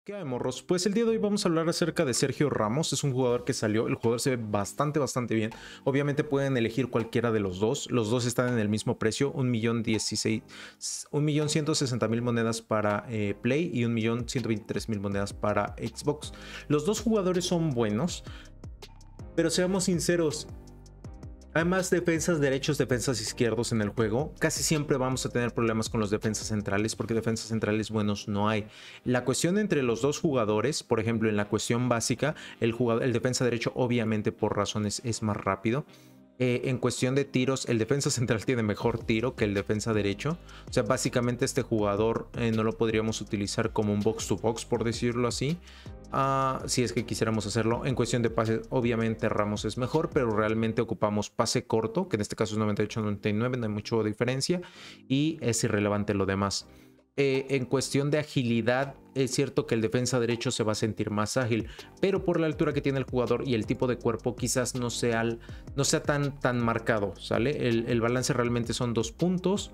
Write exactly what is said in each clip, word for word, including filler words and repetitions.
¿Qué hay, morros? Pues el día de hoy vamos a hablar acerca de Sergio Ramos. Es un jugador que salió, el jugador se ve bastante, bastante bien. Obviamente pueden elegir cualquiera de los dos. Los dos están en el mismo precio, un millón dieciséis, un millón ciento sesenta mil monedas para eh, Play y un millón ciento veintitrés mil monedas para Xbox. Los dos jugadores son buenos, pero seamos sinceros. Hay más defensas derechos, defensas izquierdos en el juego. Casi siempre vamos a tener problemas con los defensas centrales porque defensas centrales buenos no hay. La cuestión entre los dos jugadores, por ejemplo, en la cuestión básica, el, jugador, el defensa derecho obviamente por razones es más rápido. Eh, en cuestión de tiros, el defensa central tiene mejor tiro que el defensa derecho. O sea, básicamente este jugador eh, no lo podríamos utilizar como un box to box, por decirlo así. Uh, si es que quisiéramos hacerlo. En cuestión de pases, obviamente Ramos es mejor, pero realmente ocupamos pase corto, que en este caso es noventa y ocho noventa y nueve, no hay mucha diferencia. Y es irrelevante lo demás. Eh, en cuestión de agilidad, es cierto que el defensa derecho se va a sentir más ágil, pero por la altura que tiene el jugador y el tipo de cuerpo quizás no sea, no sea tan, tan marcado, ¿sale? El, el balance realmente son dos puntos,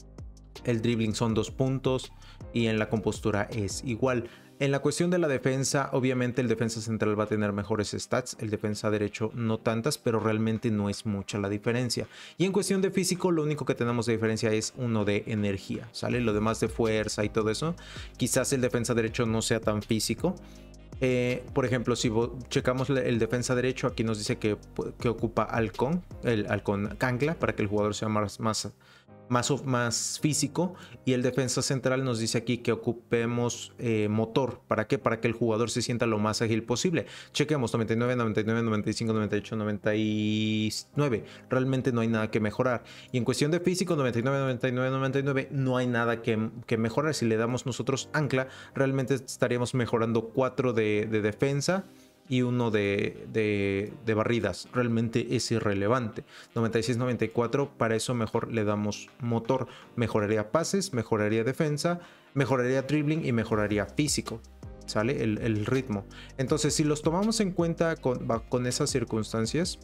el dribbling son dos puntos y en la compostura es igual. En la cuestión de la defensa, obviamente el defensa central va a tener mejores stats, el defensa derecho no tantas, pero realmente no es mucha la diferencia. Y en cuestión de físico, lo único que tenemos de diferencia es uno de energía, ¿sale? Lo demás de fuerza y todo eso, quizás el defensa derecho no sea tan físico. Eh, por ejemplo, si checamos el defensa derecho, aquí nos dice que, que ocupa halcón, el halcón ancla, para que el jugador sea más, más, más, más físico. Y el defensa central nos dice aquí que ocupemos eh, motor. ¿Para qué? Para que el jugador se sienta lo más ágil posible. Chequemos noventa y nueve, noventa y nueve, noventa y cinco, noventa y ocho, noventa y nueve. Realmente no hay nada que mejorar. Y en cuestión de físico, noventa y nueve, noventa y nueve, noventa y nueve, no hay nada que, que mejorar. Si le damos nosotros ancla, realmente estaríamos mejorando cuatro de, de defensa y uno de, de, de barridas. Realmente es irrelevante. noventa y seis, noventa y cuatro, para eso mejor le damos motor. Mejoraría pases, mejoraría defensa, mejoraría dribbling y mejoraría físico, ¿sale? El, el ritmo. Entonces, si los tomamos en cuenta con, con esas circunstancias,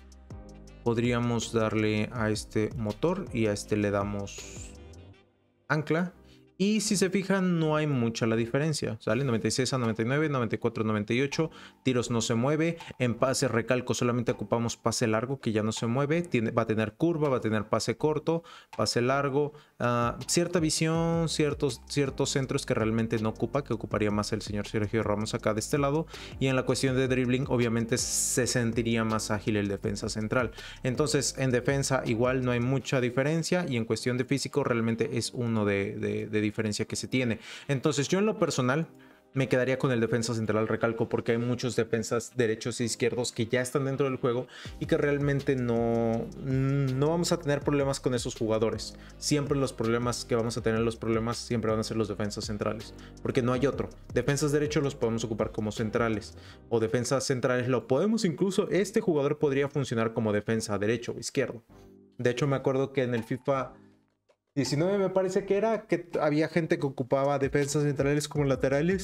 podríamos darle a este motor y a este le damos ancla. Y si se fijan, no hay mucha la diferencia, ¿sale? noventa y seis a noventa y nueve, noventa y cuatro a noventa y ocho, tiros no se mueve, en pase recalco solamente ocupamos pase largo que ya no se mueve, tiene, va a tener curva, va a tener pase corto, pase largo, uh, cierta visión, ciertos, ciertos centros que realmente no ocupa, que ocuparía más el señor Sergio Ramos acá de este lado. Y en la cuestión de dribbling, obviamente se sentiría más ágil el defensa central. Entonces, en defensa igual no hay mucha diferencia y en cuestión de físico realmente es uno de, de, de diferencia que se tiene. Entonces yo en lo personal me quedaría con el defensa central, recalco, porque hay muchos defensas derechos e izquierdos que ya están dentro del juego y que realmente no, no vamos a tener problemas con esos jugadores. Siempre los problemas que vamos a tener, los problemas siempre van a ser los defensas centrales, porque no hay otro. Defensas derechos los podemos ocupar como centrales, o defensas centrales lo podemos incluso, este jugador podría funcionar como defensa derecho o izquierdo. De hecho me acuerdo que en el FIFA diecinueve me parece que era, que había gente que ocupaba defensas centrales como laterales.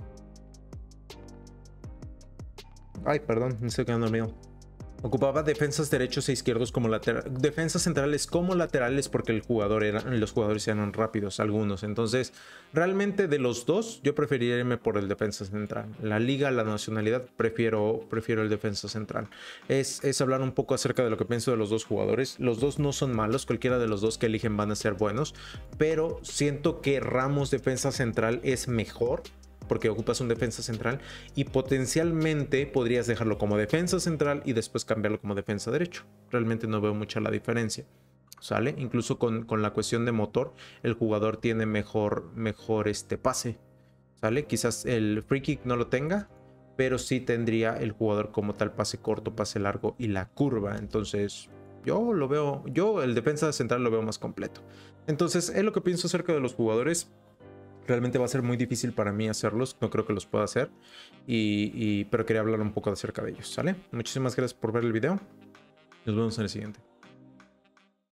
Ay, perdón, me estoy quedando dormido. Ocupaba defensas derechos e izquierdos como laterales, defensas centrales como laterales porque el jugador era, los jugadores eran rápidos algunos. Entonces, realmente de los dos, yo preferiría irme por el defensa central. La liga, la nacionalidad, prefiero, prefiero el defensa central. Es, es hablar un poco acerca de lo que pienso de los dos jugadores. Los dos no son malos, cualquiera de los dos que eligen van a ser buenos, pero siento que Ramos defensa central es mejor, porque ocupas un defensa central y potencialmente podrías dejarlo como defensa central y después cambiarlo como defensa derecho. Realmente no veo mucha la diferencia, ¿sale? Incluso con, con la cuestión de motor, el jugador tiene mejor, mejor este pase, ¿sale? Quizás el free kick no lo tenga, pero sí tendría el jugador como tal pase corto, pase largo y la curva. Entonces yo lo veo, yo el defensa central lo veo más completo. Entonces es lo que pienso acerca de los jugadores. Realmente va a ser muy difícil para mí hacerlos, no creo que los pueda hacer, y, y, pero quería hablar un poco acerca de ellos, ¿sale? Muchísimas gracias por ver el video, nos vemos en el siguiente.